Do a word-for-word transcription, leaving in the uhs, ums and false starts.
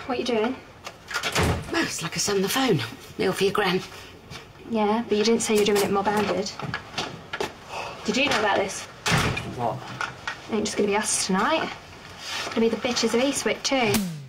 What are you doing? Well, it's like I said on the phone. Meal for your gran. Yeah, but you didn't say you were doing it mob-handed. Did you know about this? What? It ain't just going to be us tonight. It's going to be the bitches of Eastwick too.